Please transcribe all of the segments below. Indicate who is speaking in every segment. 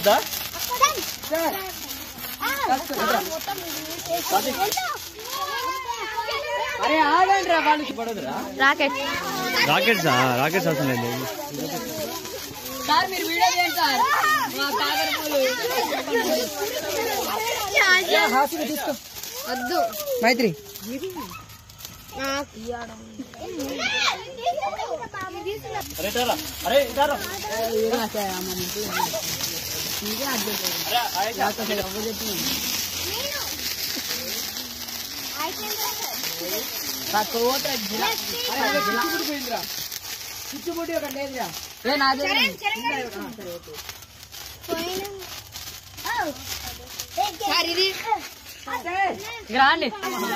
Speaker 1: వద్దా
Speaker 2: అరే ఆగండి రా వాళ్ళకి పడదురా
Speaker 1: రాకెట్స్ అవసరం లేదు
Speaker 2: సార్ మీరు వీడియో చేయండి సార్ మా కాకర పూలు తీసుకో వద్దు మైత్రి గ్రాండ్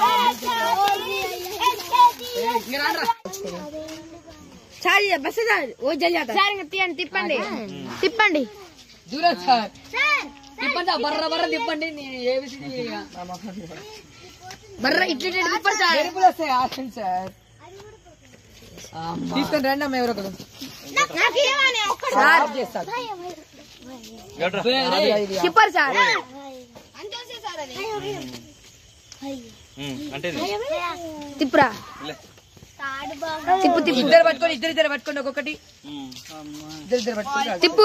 Speaker 2: బస్ తిప్పండి తిప్పండి దూరం సార్ తిప్పండి బర్ర బర్ర తిప్పండి బర్ర ఇట్లా తిప్పండి సార్ తీసుకొని రండి అమ్మ ఎవరో ఒకరు తిప్పారు సార్ తిప్పురా తిప్పు తిప్పు ఇద్దరు పట్టుకోండి ఒక్కొక్కటి ఇద్దరు పట్టుకోండి తిప్పు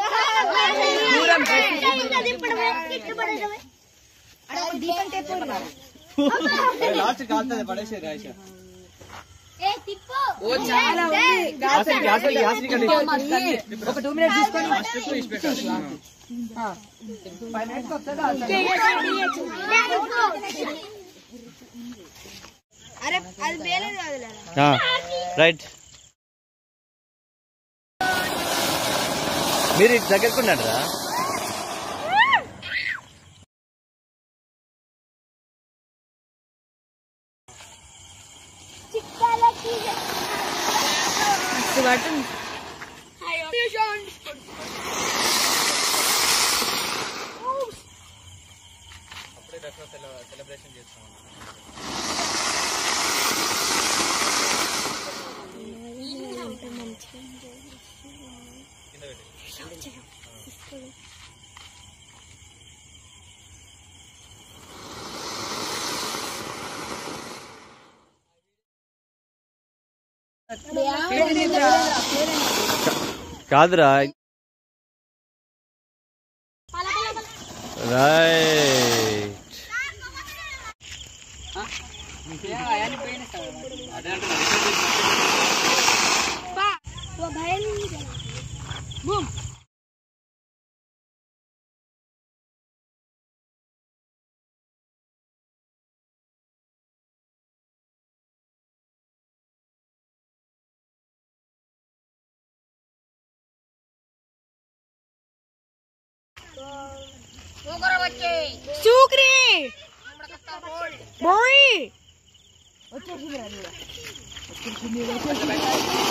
Speaker 2: చాలా ఒక 2 minutes తీసుకొని 5 minutes వస్తుందా
Speaker 1: రైట్ మీరు ఇటు దగ్గరకున్నారా సెలబ్రేషన్ చేస్తాం కాదురా రైట్
Speaker 2: Sukri, boy.